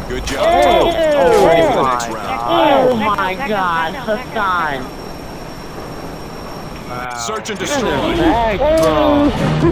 Good job. Oh, Ready for the next round. oh my God, Hassan. Search and destroy. Bro.